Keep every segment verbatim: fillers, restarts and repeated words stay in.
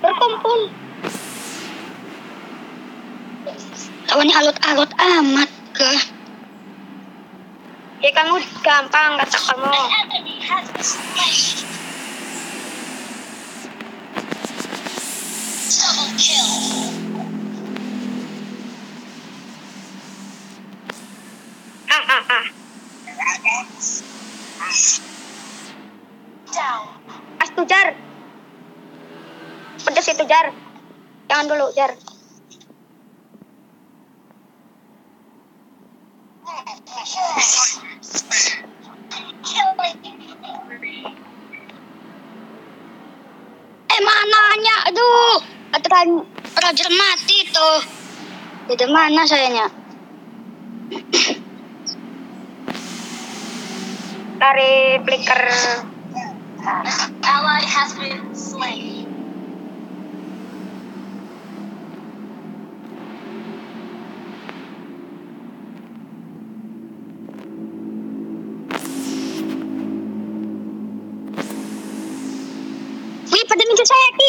berkumpul. Lawannya alot-alot amat ke. Ya kamu gampang kata kamu. Double kill. Ah ah ah. Down. Astu Jar. Pedes itu Jar. Jangan dulu Jar. Eh mananya? Aduh, aturan Roger mati tuh. Di mana sayanya? Dari flicker. Ally has been slain. Wih, pada minta saya Ki.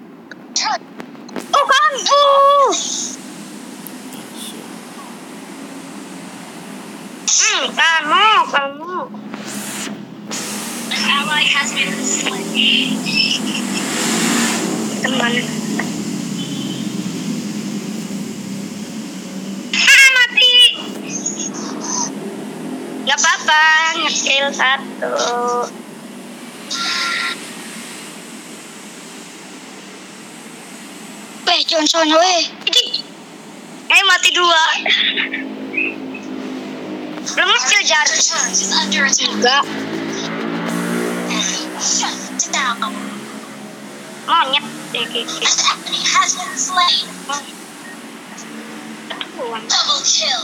Oh kan, oh. Hmm, kamu, kamu. An ally has been slain. Teman. Ah, mati. Gak apa-apa, ngekill satu. Weh, Johnson, weh. Eh, mati dua. Belum ngekill Jar. Turret is under attack. Enggak. Shut down. Monyet. Eh, Kiki. An enemy has been slain. Aduh, Double kill.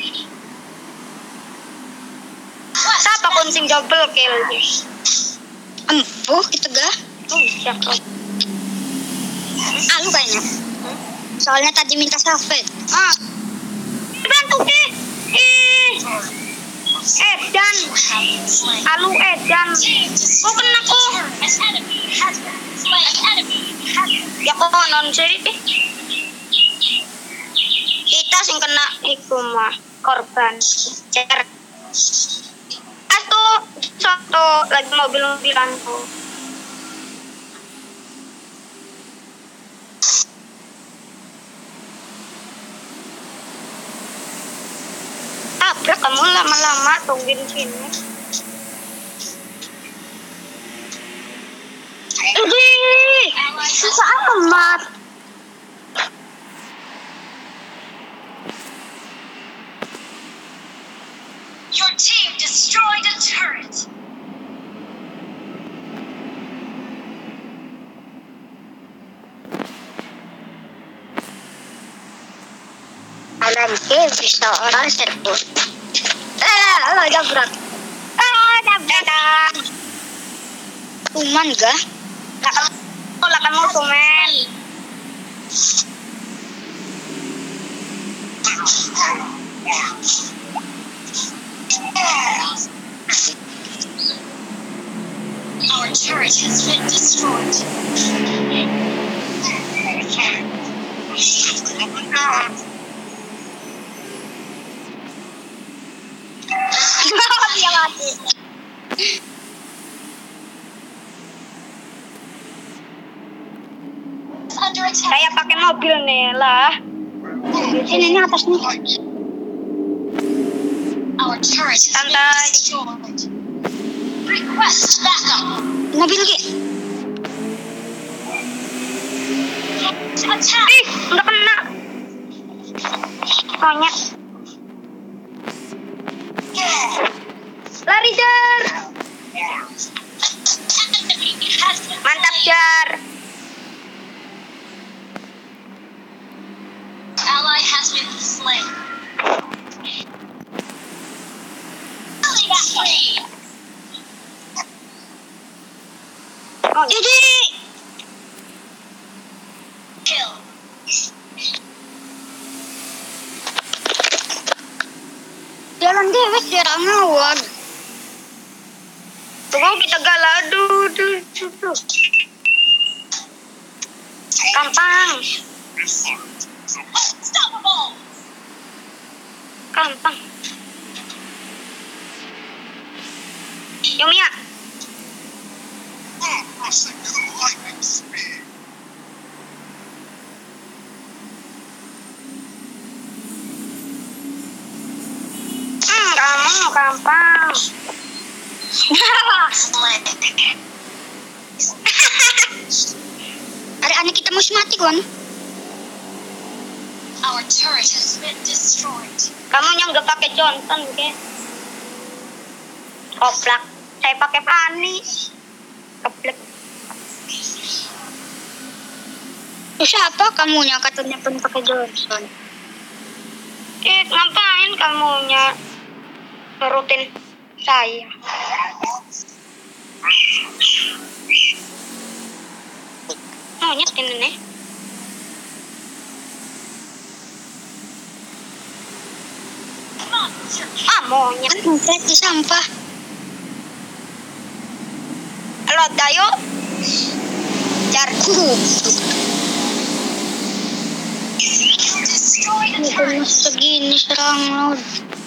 siapa kuncing double kill? Empuh, kita gak? Oh, siapa? Ah, lu kayaknya. Soalnya tadi minta salvet. Ah. Bantu, Ki. Eh. Edan. Alu Edan. Kok kena kok? An enemy has been slain. An enemy has been Ya kok non sih? Kita sing kena iku mah korban. Cer. Satu, satu lagi mobil-mobilan tuh. Tabrak kamu lama-lama tungguin sini. Ih, susah amat. Your team destroyed a turret. Alam ke bisa orang serput. Eh, lo jabrak. Ah, jabrak. Kuman gak? Lah kamu, lah kamu kuman. Our turret has been destroyed. Dia mati. Under attack. Saya pakai mobil nih lah. Sini nih atas nih. Our turret has been Santai. destroyed. Request backup. Mobil Ki. Attack. Ih, udah kena. Monyet. Lari Jar. Enemy has been Mantap slain. Jar. Ally has been slain. Killing spree. Oh, jadi. Kill. Jalan dewek jarang ngawag. Tunggu kita galah. Aduh, aduh, aduh. Gampang. Unstoppable. Gampang. Yomiya. Hmm, kamu gampang. Ada anak kita mau mati kan? Our turret has been destroyed. Kamu yang gak pakai Johnson, oke? Koplak. Saya pakai Fanny. Keplek. Siapa kamunya katanya pun pakai Johnson? Eh, ngapain kamunya nurutin saya? Monyet ini nih. Ah, monyet ngumpet di sampah. Halo, Dayo. Jarku. Destroy the turret. Bukan segini serang laut.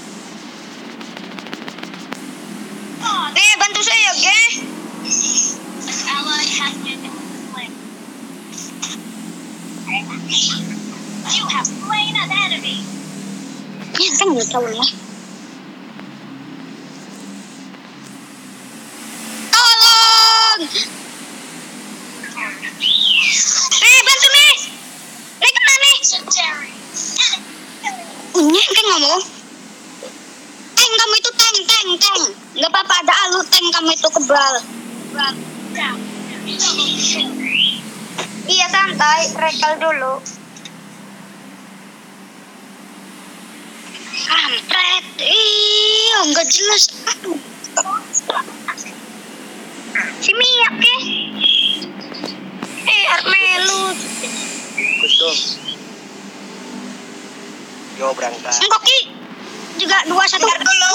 Eh, bantu saya, ge. An ally has been slain. You have slain an enemy. Ya, kan nggak tahu ya. Tolong! Eh, bantu nih. Naik kemana nih? Legendary. Punya kan ngomong. Tank kamu itu tank, tank, tank. Nggak apa-apa, ada alu tank kamu itu kebal. Down. Double kill. Iya, santai. Rekal dulu. Kampret. Ih, nggak jelas. Si Mia, ke? Eh, Armelus. Ikut dong. Yo berangkat. Enggak, Ki. Juga dua satu. Ntar dulu.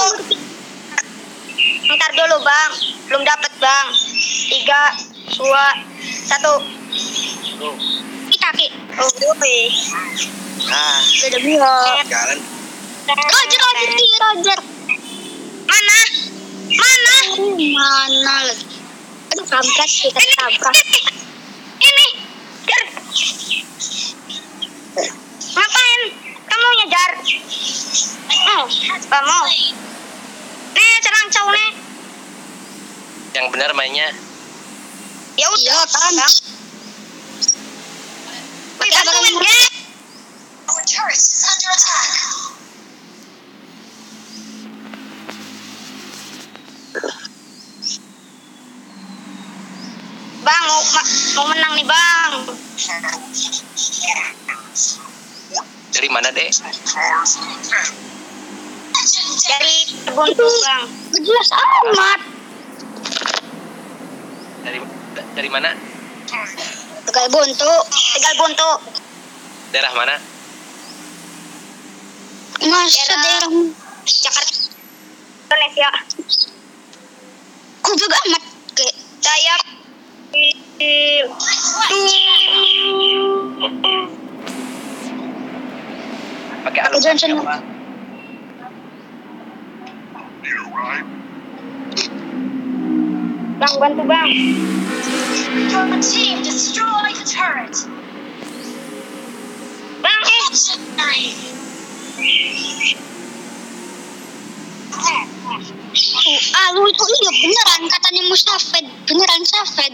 Ntar dulu, Bang. Belum dapat, Bang. Tiga, dua, satu. Go. Kita, Ki. Oh, gue. Nah, Udah bilang. jalan. Roger, Roger, Ki, Roger. Mana? Mana? Mana lagi? Aduh, kampret. Kita tabrak. Ini. Jar. Ngapain? Kamu ngejar? Oh, kamu. Nih, serang cowok nih. Yang benar mainnya. Ya udah, iya, Bang. Wih, bantuin, ge. Our turret is under attack. Bang, mau ma- mau menang nih, Bang. Dari mana, Dek? Dari buntu, Bang. Jelas amat. Dari da- dari mana? Tegal buntu, Tegal buntu. Daerah mana? Masa daerah Jakarta, Indonesia. Kok juga amat ke saya. Pakai Pakai Johnson. apa? Bang, bantu, Bang. Your team destroyed the turret. Bang, eh. Legendary. Oh, alu itu iya beneran katanya Mustafid, beneran Safed.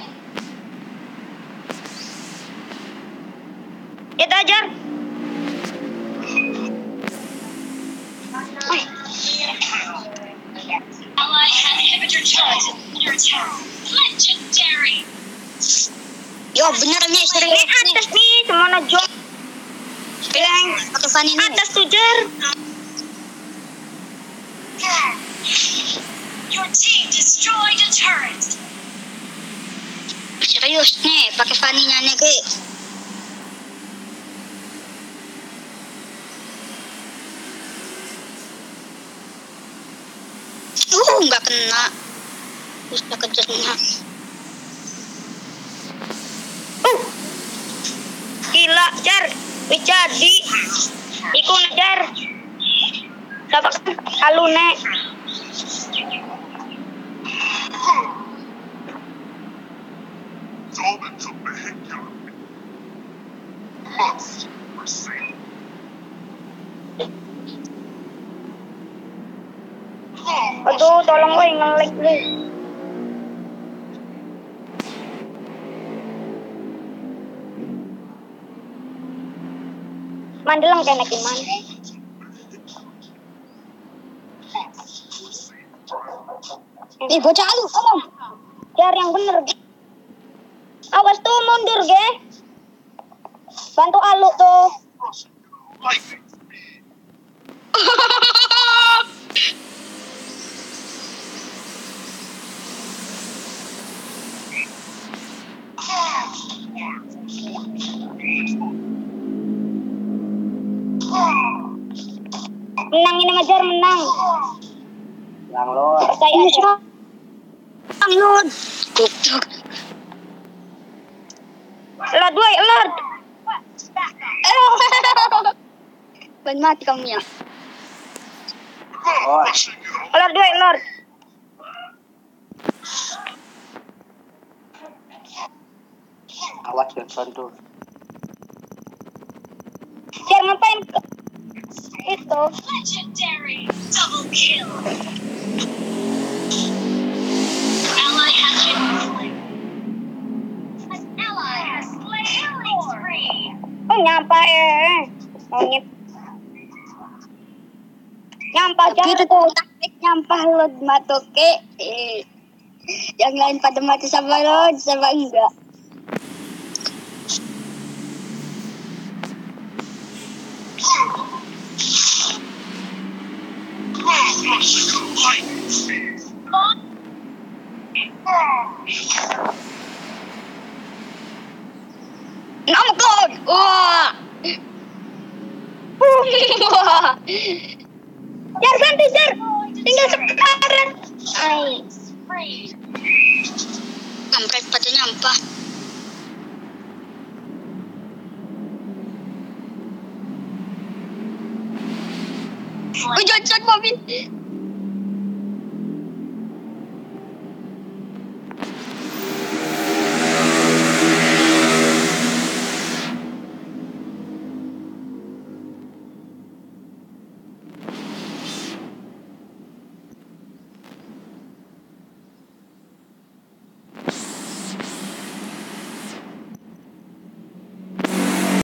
Kita ajar. Wih, Ally has inhibitor turret under attack. Legendary. yo beneran nih serius nih. Atas nih, semua jom. Bang, pakai Fanny nih. Atas tuh, Jar. Your team destroyed a turret. Serius nih, pakai Fanny-nya nih, Ki. Uh, nggak kena. Bisa kejadian. Uh. jar, bicar di, iku ngejar. Dapat alune. Aduh, tolong woi ngelik nih. Mandelang kena kiman. Eh, bocah lu, tolong. Jar yang bener. Awas tuh mundur, ge. Bantu alu tuh. Menang ini Majar, menang. Yang lo. Percaya aja. Lord. Goblok. Lord, woi, Lord. Ben mati kamu ya. Oh, Lord, woi, Lord. awas Johnson tuh. Jar ngapain ke itu? Legendary double kill. Ally has been slain. An ally has slain killing spree. Oh, nyampa eh. Monyet. Nyampa Jar Gitu tuh. taktik nyampah Lord matoke. Eh. Yang lain pada mati sama Lord, sama enggak. Nama Lord. Wah. Wah. Jar ganti Jar. Tinggal sekarang. Ay. Spree. Kampret pada nyampah. Oh, Johnson mobil.